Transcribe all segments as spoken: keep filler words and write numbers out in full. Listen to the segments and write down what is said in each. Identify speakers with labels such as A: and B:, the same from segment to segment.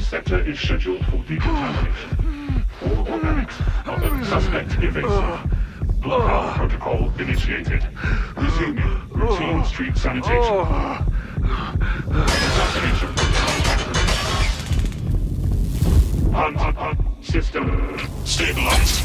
A: This sector is scheduled for decontamination. All organics of the suspect evasive. Blockout protocol initiated. Resuming routine street sanitation. Assassination protocol. Hunt, hunt, hunt. System stabilized.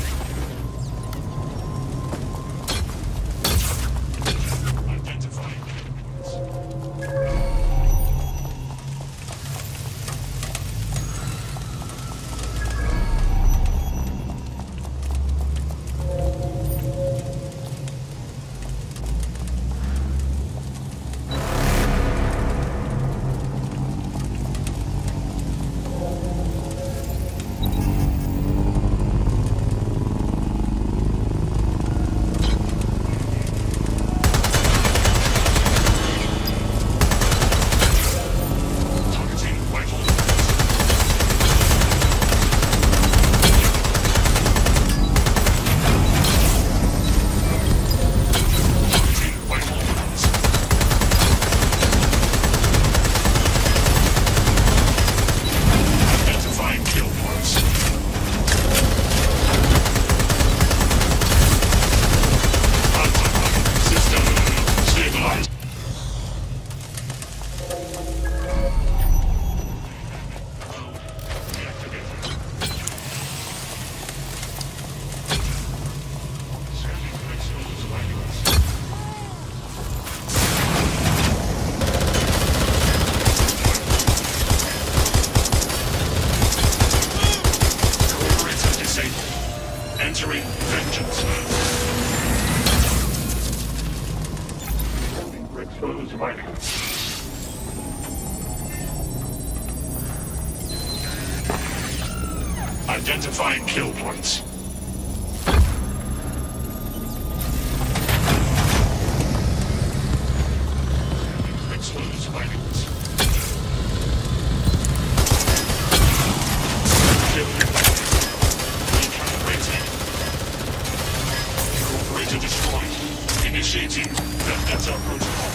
A: Entering vengeance. Exposed vitals. Identifying kill points. Exposed vitals. To destroy. Initiating Vendetta protocol.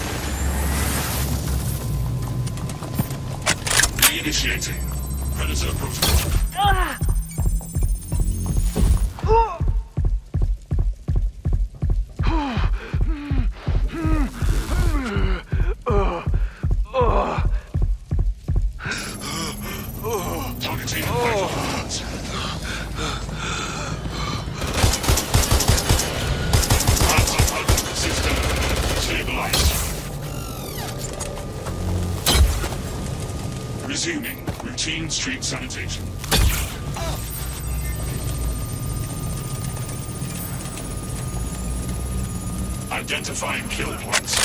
A: Reinitiating Predator protocol. Ah! Targeting vital organs. System stabilized. Resuming routine street sanitation. Identifying kill points.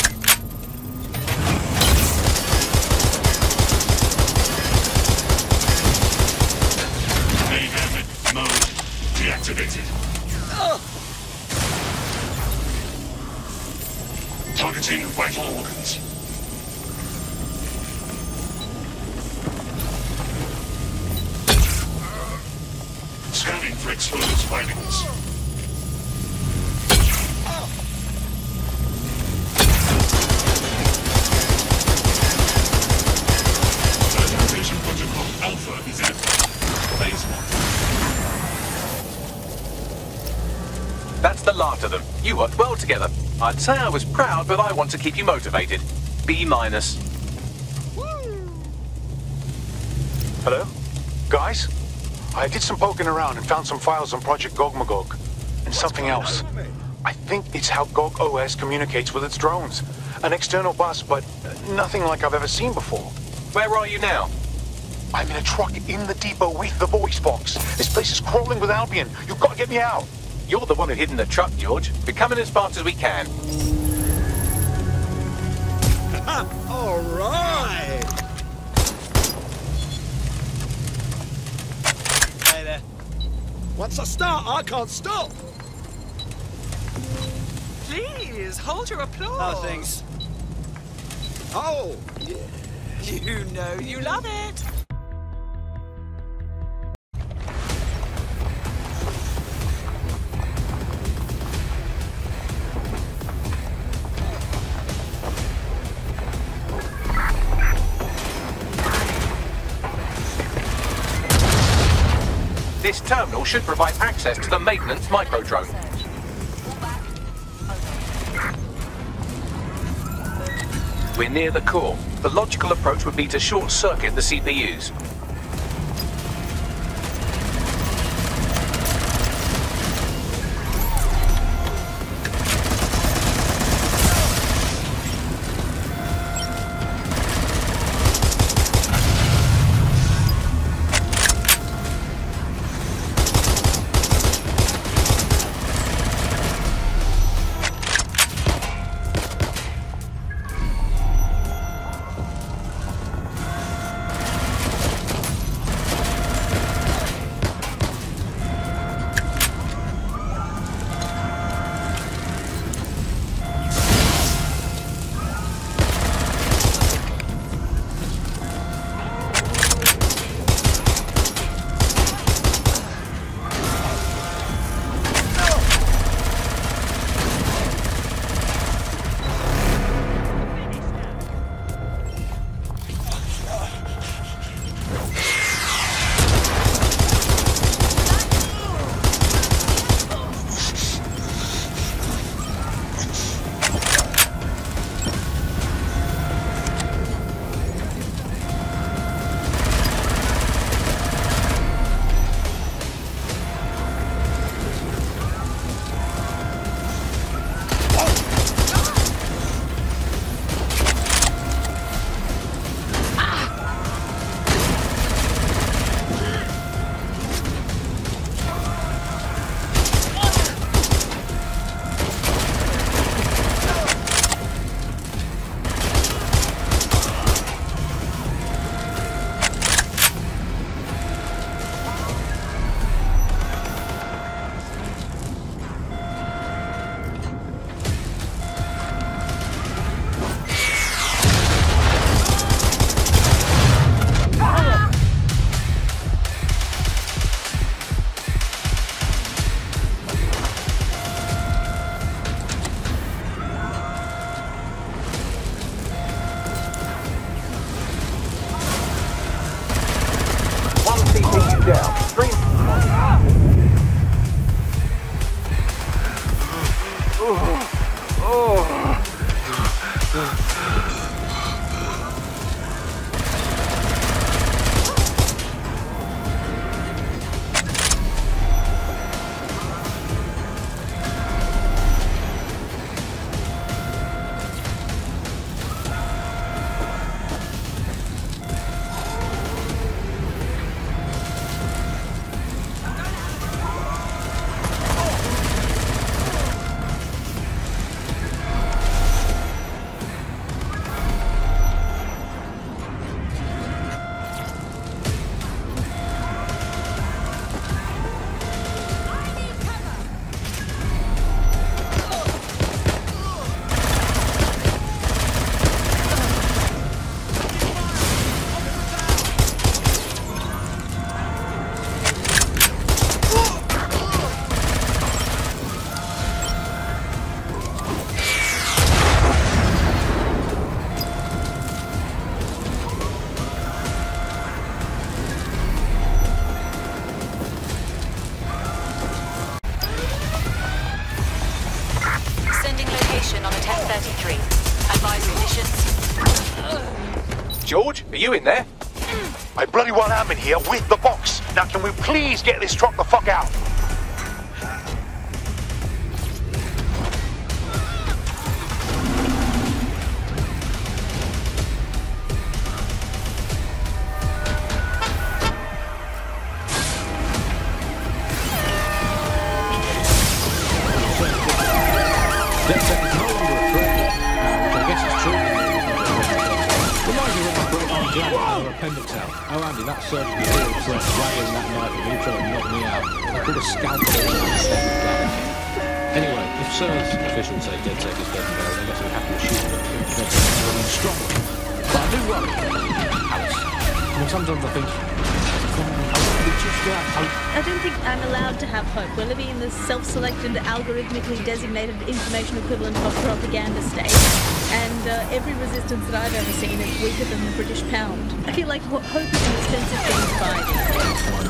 A: Mayhem mode deactivated. Targeting vital organs. Scanning for exposed vitals. Fertilization protocol Alpha is active. Phase one.
B: That's the last of them. You worked well together. I'd say I was proud, but I want to keep you motivated. B minus.
C: Hello? Guys? I did some poking around and found some files on Project Gogmagog. And something else. I think it's how Gog O S communicates with its drones. An external bus, but nothing like I've ever seen before.
B: Where are you now?
C: I'm in a truck in the depot with the voice box. This place is crawling with Albion. You've got to get me out.
B: You're the one who hid in the truck, George. We're coming as fast as we can.
D: All right. Hey there. Once I start, I can't stop.
E: Please, hold your applause.
D: How are things? Oh, yeah.
E: You know you love it.
B: This terminal should provide access to the maintenance micro-drone. We're near the core. The logical approach would be to short-circuit the C P Us.
F: down. Stream. Oh. Oh.
B: George, are you in there?
C: I bloody well am in here with the box. Now can we please get this truck the fuck out?
G: Appendix out. Oh, Andy, that surgeon is real threat, dragging that knife and you trying to knock me out. I put a scalpel on. Anyway, if Sir's officials say DedSec is dead and buried, I guess we have to assume that DedSec is running strong. But I do worry, Alice. I mean, sometimes I think, we just have hope.
H: I don't think I'm allowed to have hope. We're living in this self-selected, algorithmically designated information equivalent of propaganda state. And uh, every resistance that I've ever seen is weaker than the British pound. I feel like ho hope is an expensive thing to buy these days.
G: I mean,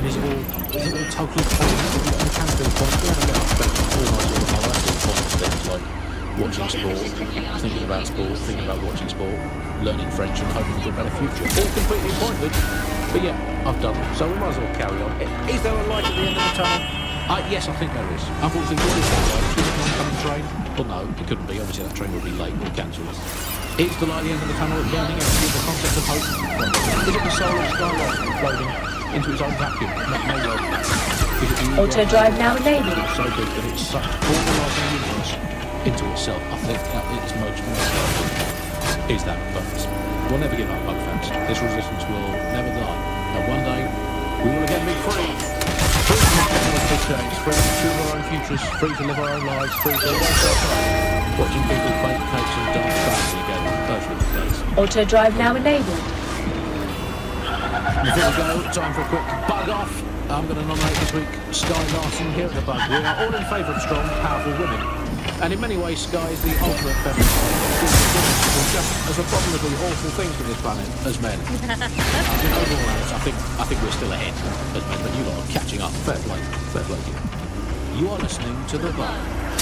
G: mean, is it all, is it all totally pointless? It can feel pointless. I mean, I spent almost all of my life doing pointless things like watching sport, thinking about sport, thinking about watching sport, learning French and hoping for a better future. All completely pointless. But yeah, I've done it. So we might as well carry on. Is there a light at the end of the tunnel? Uh, yes, I think there is. Unfortunately, what is that light? Is it an oncoming train? Well, no, it couldn't be. Obviously, that train would be late or cancelled. Is the light at the end of the tunnel burning out to the concept of hope? Is it the soul of Skyrock floating into its own vacuum? No, no, no. Is it the
I: Auto drive now enabled.
G: It's so big that it's sucked all the light in the universe into itself. I think that it's most most likely is that but we'll never give up, bug fans. This resistance will never die. And one day we will again be free. Free from the technological change, free to choose our own futures, free to live our own lives, free to live our lives. Watching people bake cakes and dance badly again. Those were the days.
I: Auto drive now enabled.
G: Before we go, time for a quick bug off. I'm going to nominate this week Sky Larson here at the Bug. We are all in favour of strong, powerful women. And in many ways, Sky is the ultimate feminist. We're just as abominably awful things to this planet as men. I mean, overall, Alex, I think, I think we're still ahead as men, but you lot are catching up. Fair play. Fair play to you. You are listening to The Bug.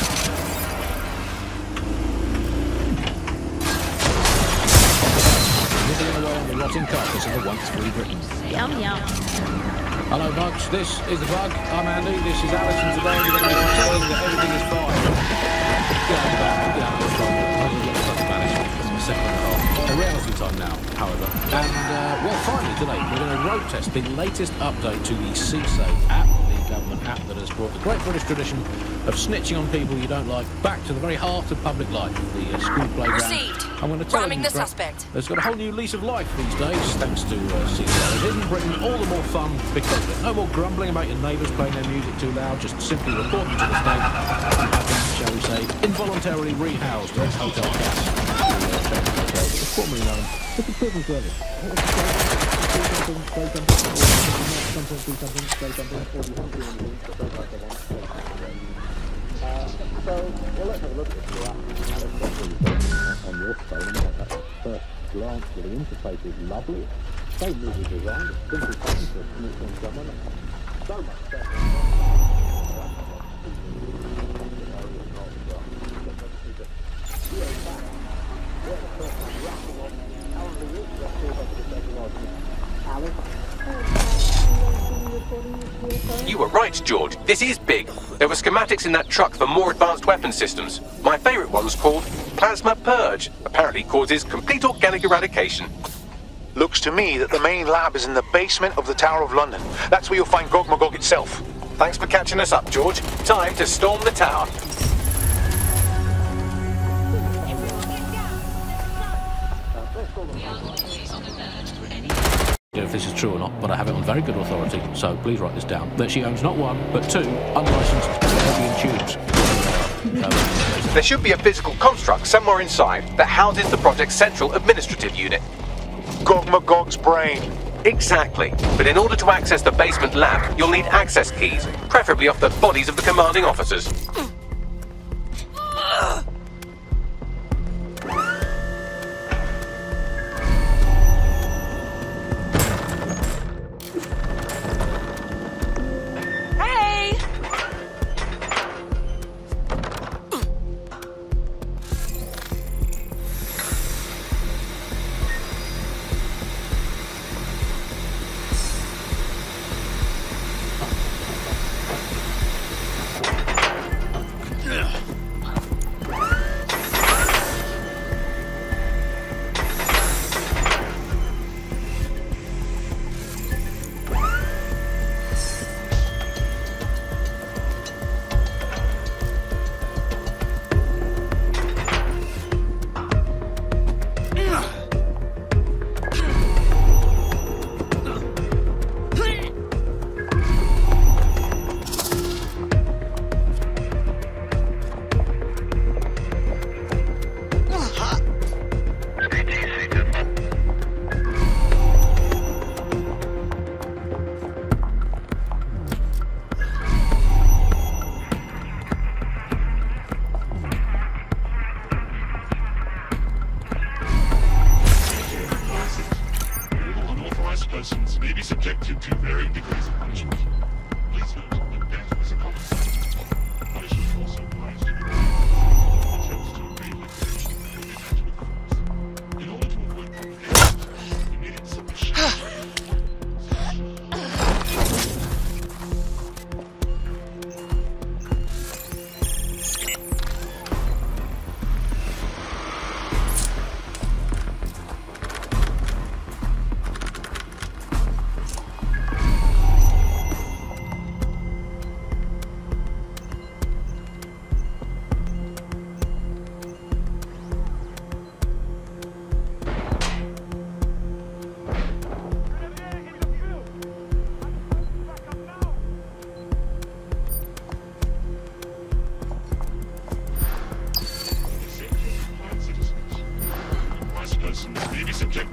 G: Nibbling away on the rotting carcass of the once free Britain.
H: Yum, yum.
G: Hello, Bugs. This is The Bug. I'm Andy. This is Alice, and today we're going to be telling you that everything is fine. Get out of the back. Get out of the front. I was looking for Spanish. It's my second and a half. A reality time now, however. And, uh, well, finally today, we're going to road test the latest update to the CSAFE app, the government app that has brought the great British tradition of snitching on people you don't like back to the very heart of public life, the uh, school playground.
J: Received.
G: I'm going to tell
J: Ramming
G: you,
J: the
G: Brett,
J: suspect.
G: It's got a whole new lease of life these days, thanks to uh, CSAFE. Isn't Britain all the more fun because of it? No more grumbling about your neighbours playing their music too loud, just simply report them to the state and have them, shall we say, involuntarily rehoused at Hotel Gas, formerly known as the prison service. So, well, let's have a look at the app on your phone. And at first glance, the interface is lovely. So easy design, it's simple to connect on someone. So much better.
B: You were right, George. This is big. There were schematics in that truck for more advanced weapon systems. My favourite one's called Plasma Purge. Apparently causes complete organic eradication.
C: Looks to me that the main lab is in the basement of the Tower of London. That's where you'll find Gog Magog itself.
B: Thanks for catching us up, George. Time to storm the tower.
G: If this is true or not, but I have it on very good authority, so please write this down, that she owns not one, but two unlicensed Peruvian tubes. Um,
B: There should be a physical construct somewhere inside that houses the project's central administrative unit.
C: Gog Magog's brain.
B: Exactly. But in order to access the basement lab, you'll need access keys, preferably off the bodies of the commanding officers.
J: Hey!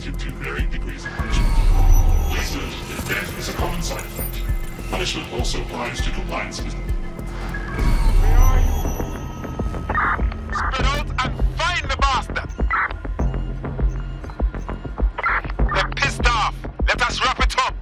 A: subjected to varying degrees of punishment. Wasted if death is a common side effect. Punishment also applies to compliance with...
C: Where are you? Spread out and find the bastard! They're pissed off. Let us wrap it up.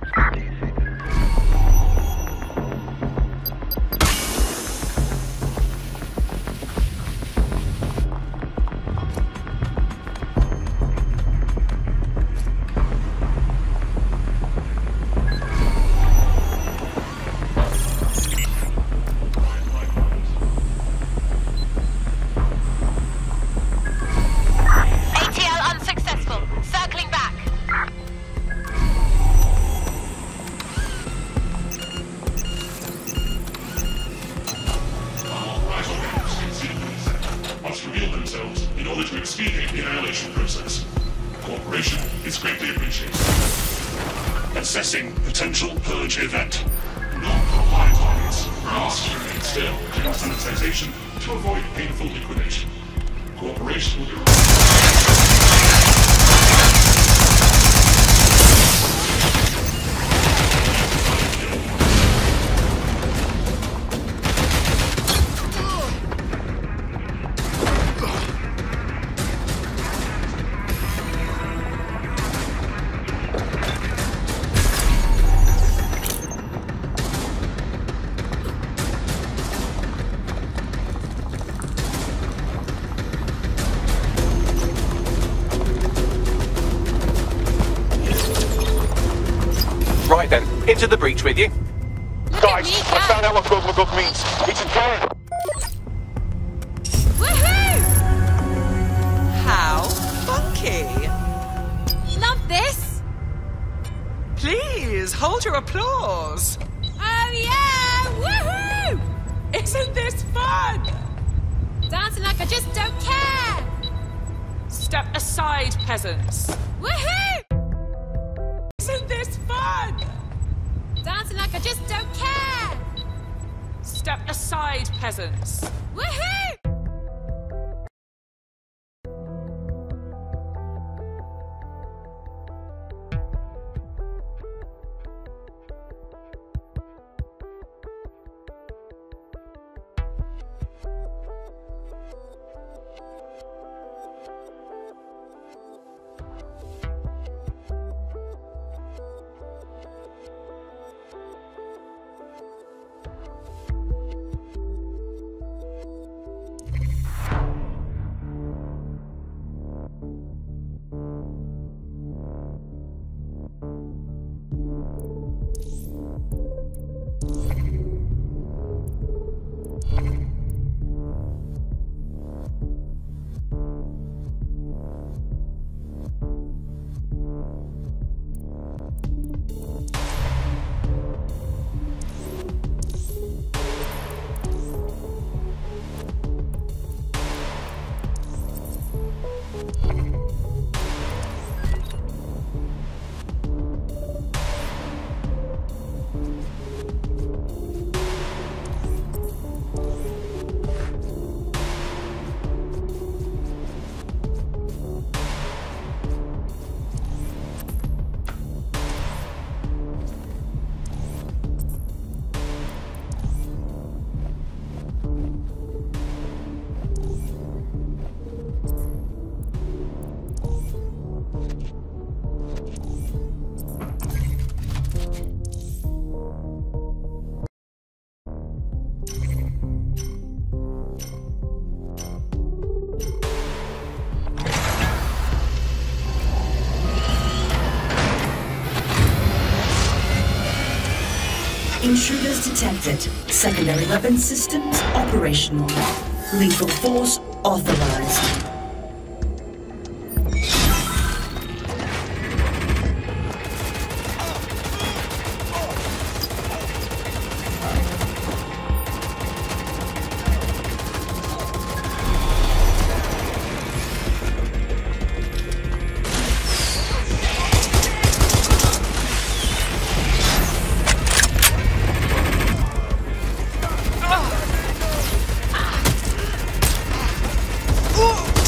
A: Assessing potential purge event. Non-compliant targets are asked to remain still during sanitization to avoid painful liquidation. Cooperation will be
B: Right then, into the breach with you.
C: Guys, I found out what Gogmagog means. It's a can.
E: Woohoo! How funky!
J: Love this!
E: Please hold your applause.
J: Oh yeah! Woohoo!
E: Isn't this fun?
J: Dancing like I just don't care!
E: Step aside, peasants.
J: Woohoo!
E: Isn't this fun?
J: Dancing like I just don't care!
E: Step aside, peasants.
J: Woohoo!
K: Intruders detected. Secondary weapon systems operational. Lethal force authorized.
E: Ooh!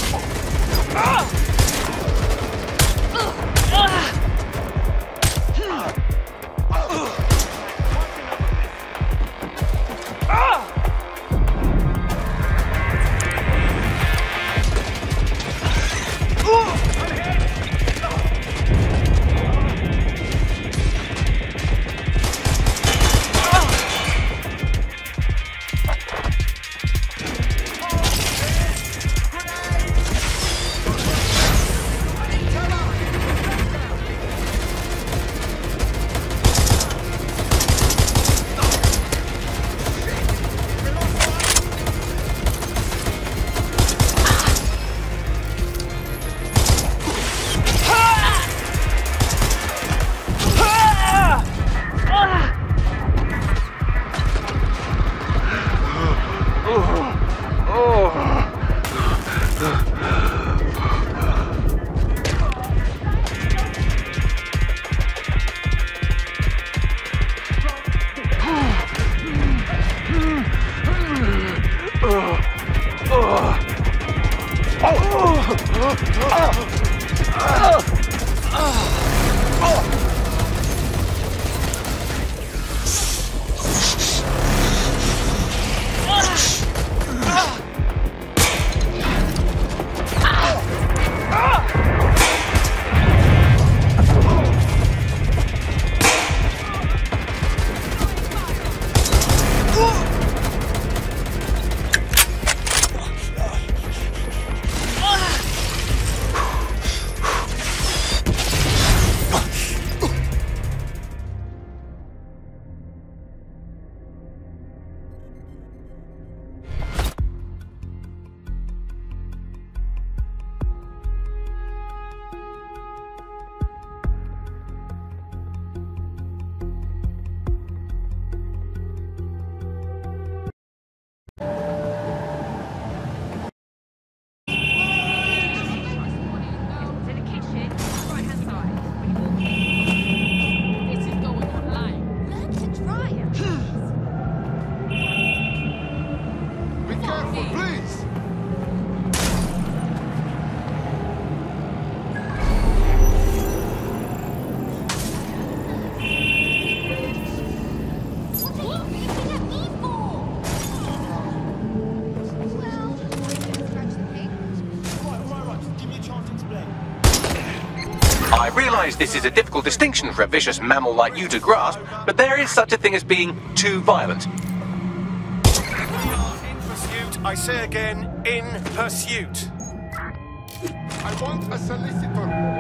B: I realise this is a difficult distinction for a vicious mammal like you to grasp, but there is such a thing as being too violent.
L: In pursuit, I say again, in pursuit.
M: I want a solicitor.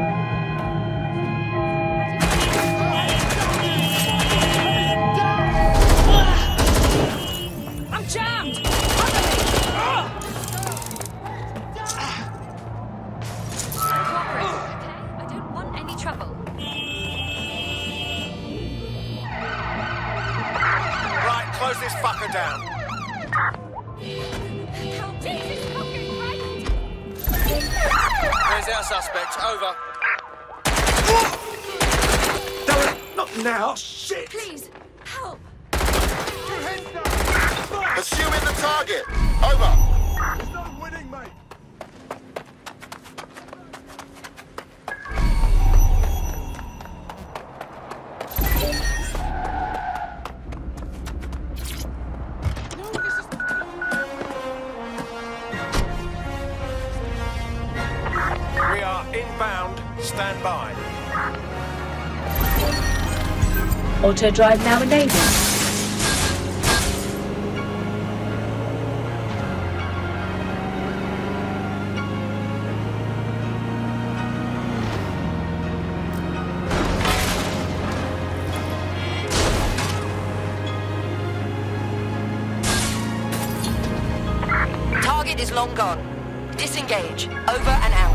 E: I'm jammed!
L: Close this fucker down. Where's our suspect? Over.
D: Don't, not now. Shit.
J: Please, help.
M: Assuming the target. Over.
D: There's no winning, mate.
L: Inbound, stand by.
I: Auto drive now enabled.
N: Target is long gone. Disengage. Over and out.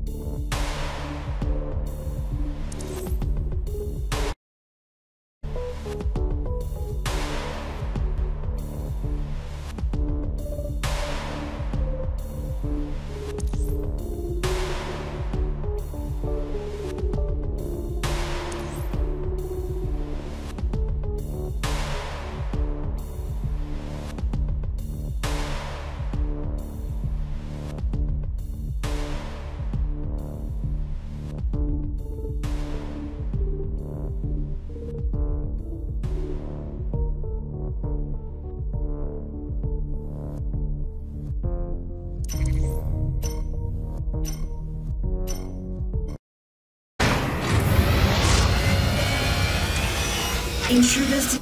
K: Intruders.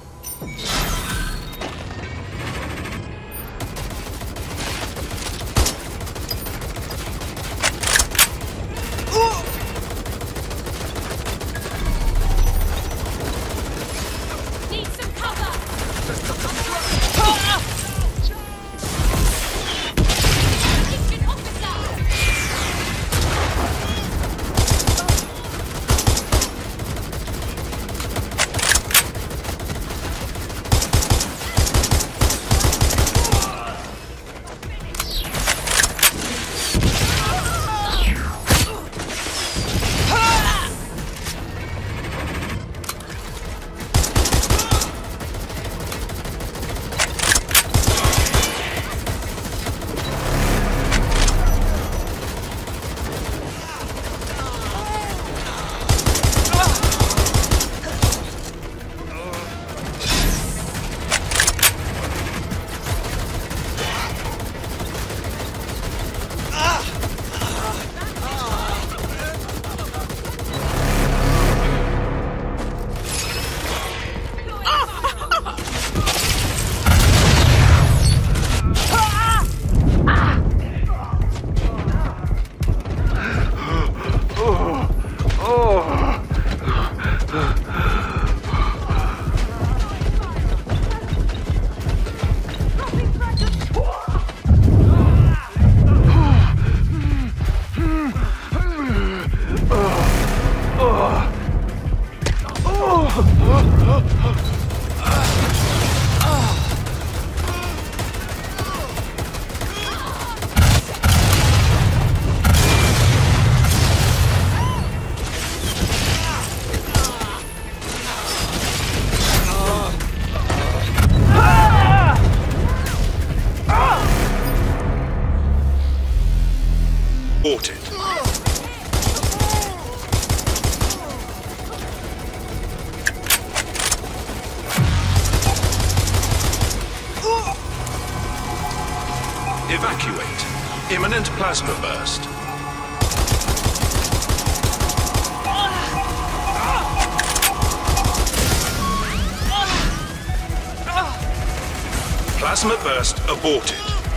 J: Need some cover! Agent officer!
L: Aborted. Evacuate. Imminent plasma burst. Plasma burst aborted.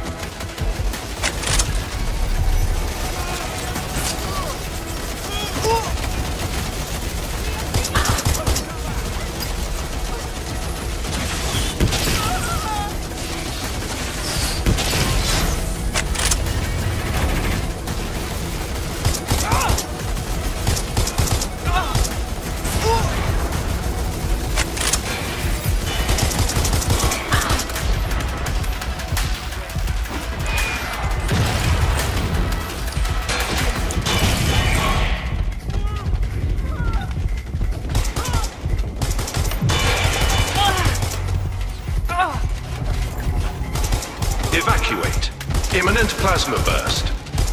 L: Evacuate. Imminent plasma burst.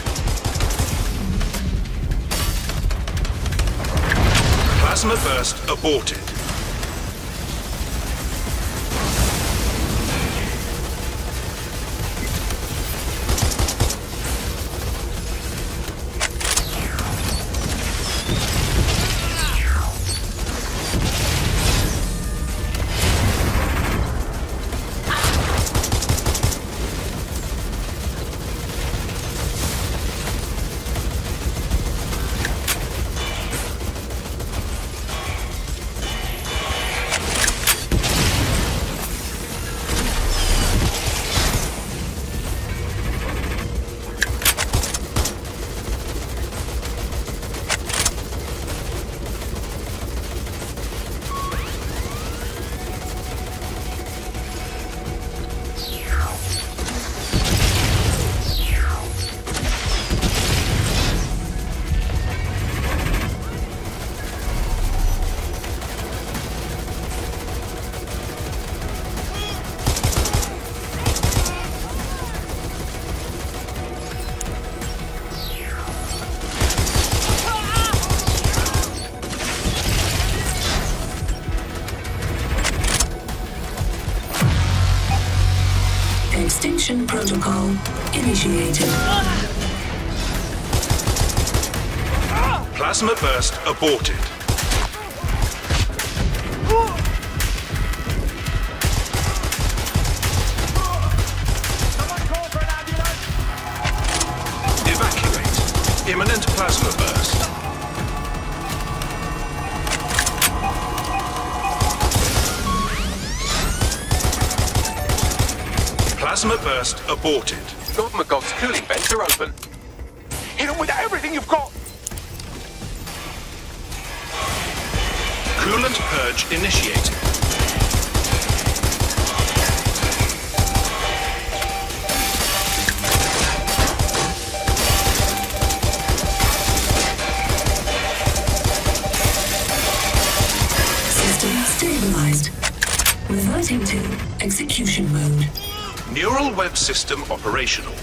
L: Plasma burst aborted.
K: Execution protocol initiated.
L: Plasma burst aborted. Evacuate. Imminent plasma burst. Plasma burst aborted.
B: Gogmagog's cooling vents are open.
C: Hit him with everything you've got!
L: Coolant purge initiated.
K: System stabilized. Reverting to execution mode.
L: Neural web system operational.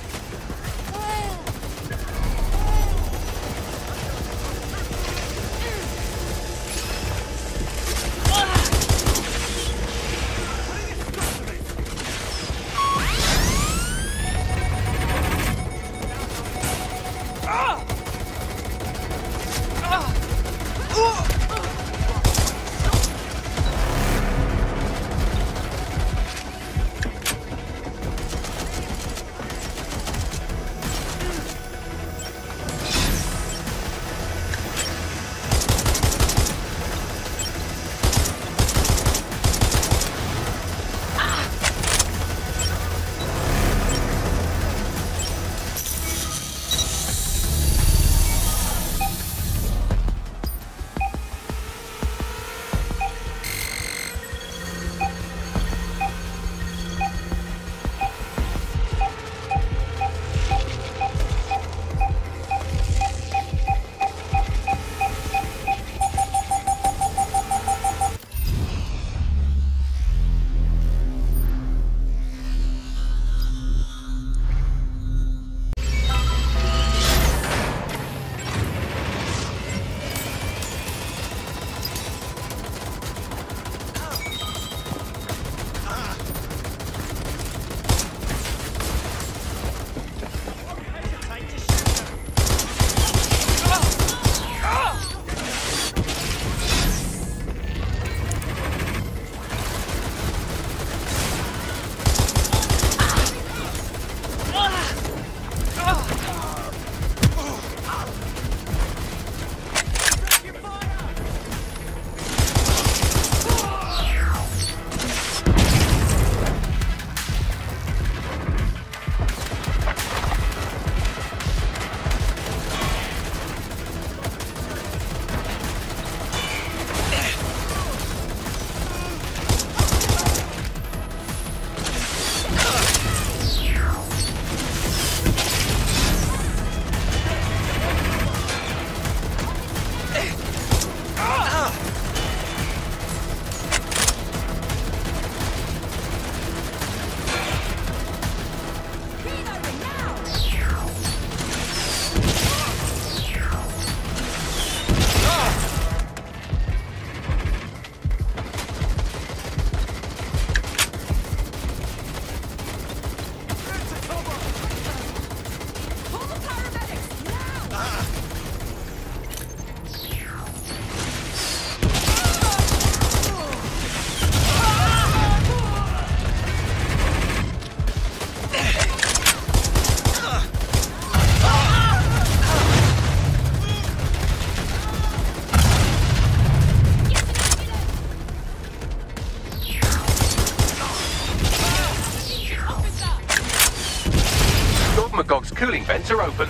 B: Gogmagog's cooling vents are open.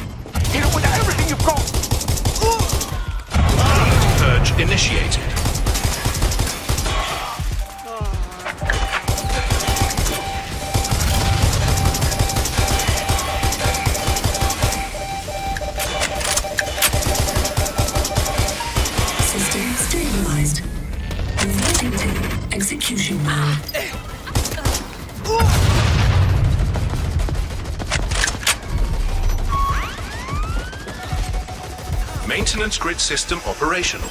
B: Hit it with everything you've got!
L: Purge initiated.
K: System stabilized. Reverting to execution mode.
L: Maintenance grid system operational.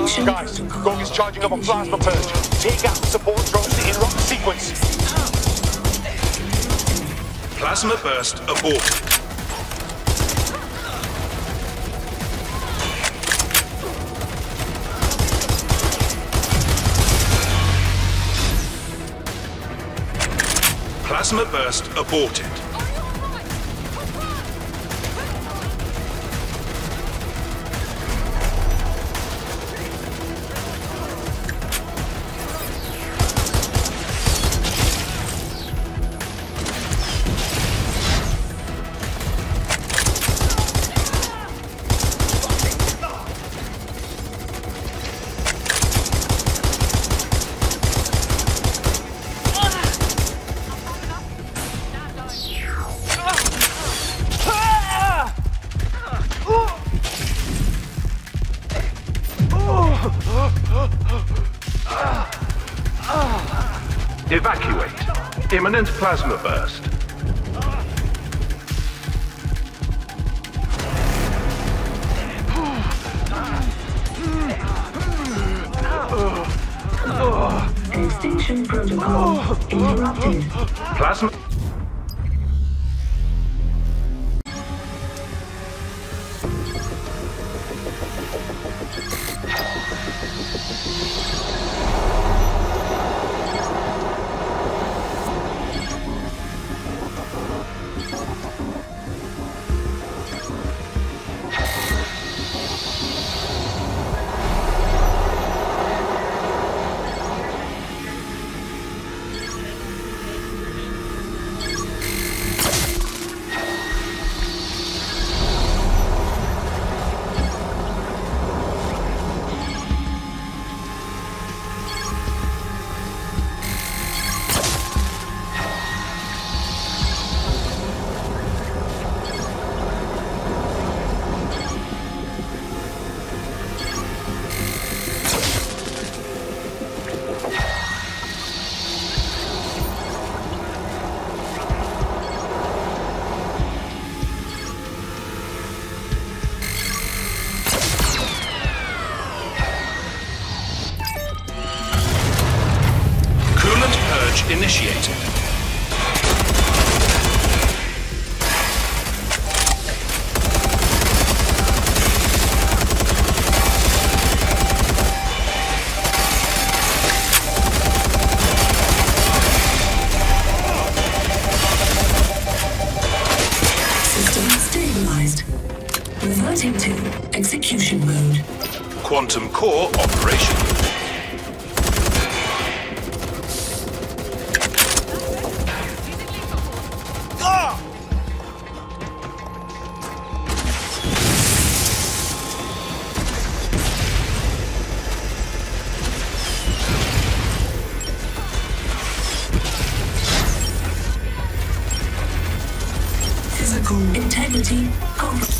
K: Extinction
C: Guys,
K: protocol
C: Gog is charging up a plasma purge. Take out the support drones to interrupt the sequence.
L: Plasma burst aborted. Plasma burst aborted. Evacuate. Imminent plasma burst.
K: Extinction protocol interrupted.
L: Plasma... Initiated.
K: System stabilized. Reverting to execution mode.
L: Quantum core operational.
K: Physical integrity compromised.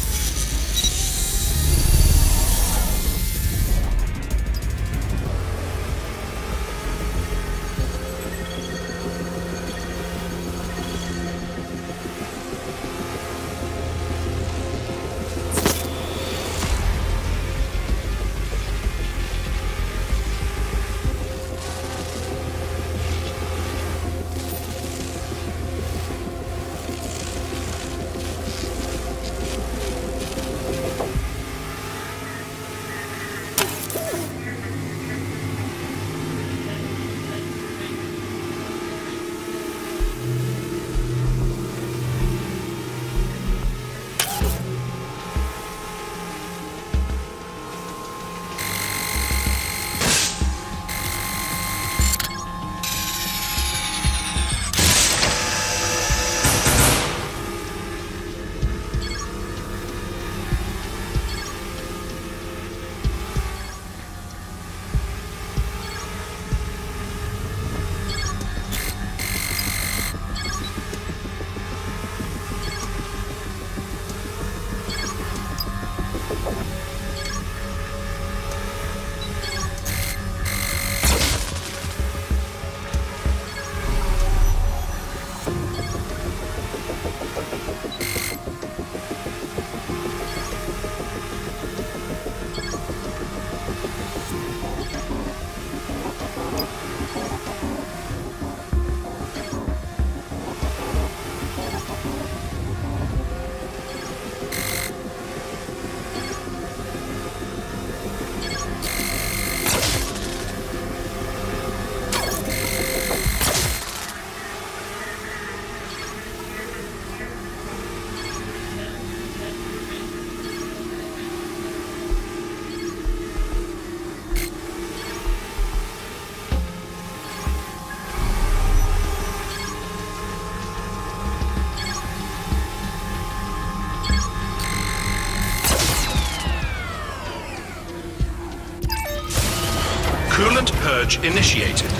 L: purge initiated.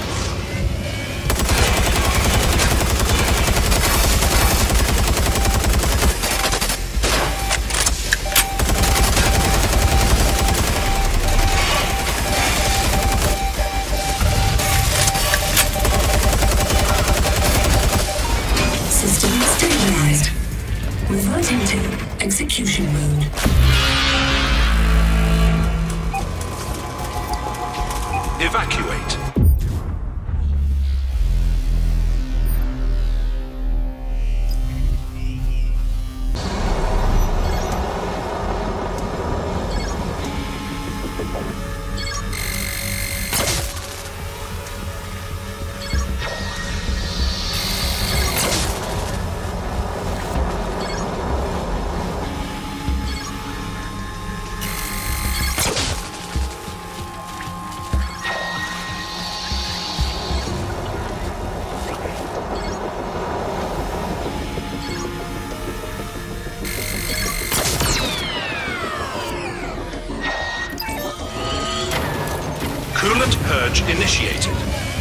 K: System stabilized. Reverting to execution mode.
L: Evacuate. Coolant purge initiated.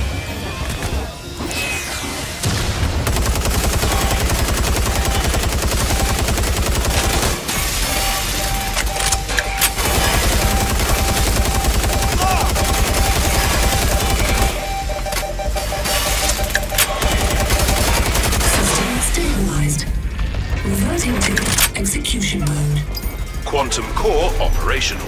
K: System stabilized. Reverting to execution mode.
L: Quantum core operational.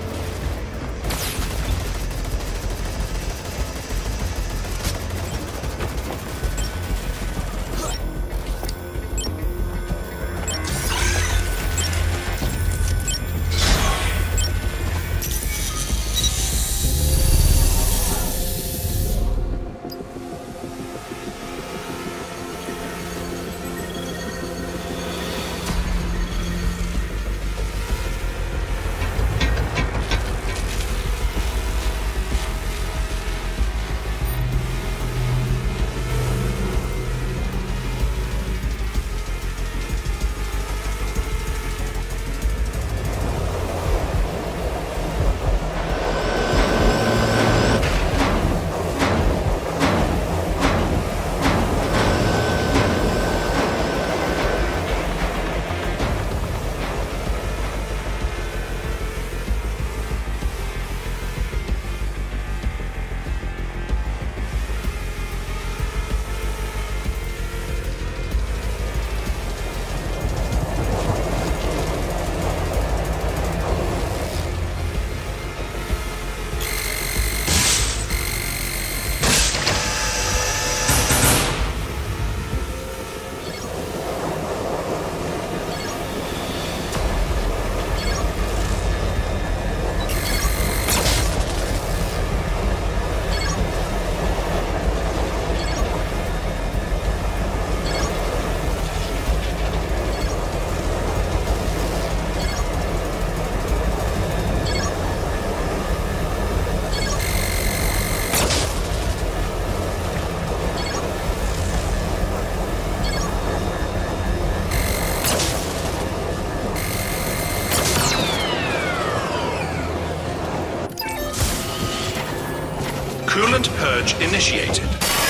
L: Coolant purge initiated.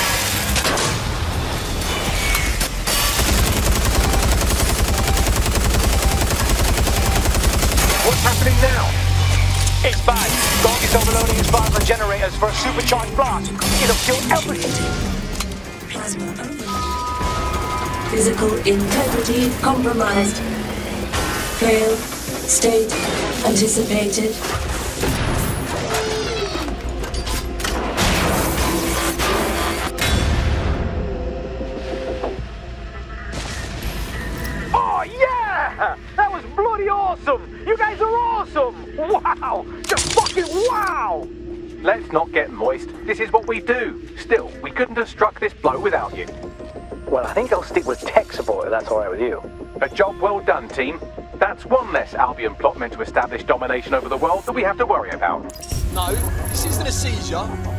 O: What's happening now? It's bad. Gog is overloading his violent generators for a supercharged blast. It'll kill everything.
K: Plasma overload. Physical integrity compromised. Failed. State anticipated.
O: Oh, yeah! That was bloody awesome! You guys are awesome! Wow! Just fucking wow!
B: Let's not get moist. This is what we do. Still, we couldn't have struck this blow without you.
O: Well, I think I'll stick with tech support if that's alright with you.
B: A job well done, team. That's one less Albion plot meant to establish domination over the world that we have to worry about.
D: No, this isn't a seizure.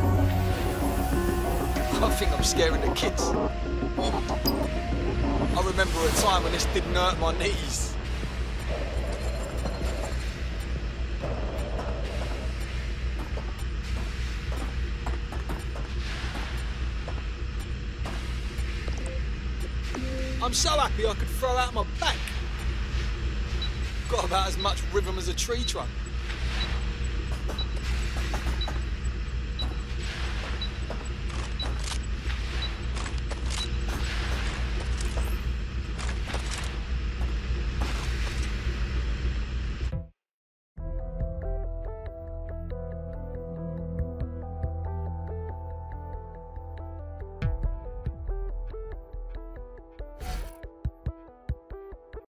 D: I think I'm scaring the kids. I remember a time when this didn't hurt my knees. I'm so happy I could throw out my back. Got about as much rhythm as a tree trunk.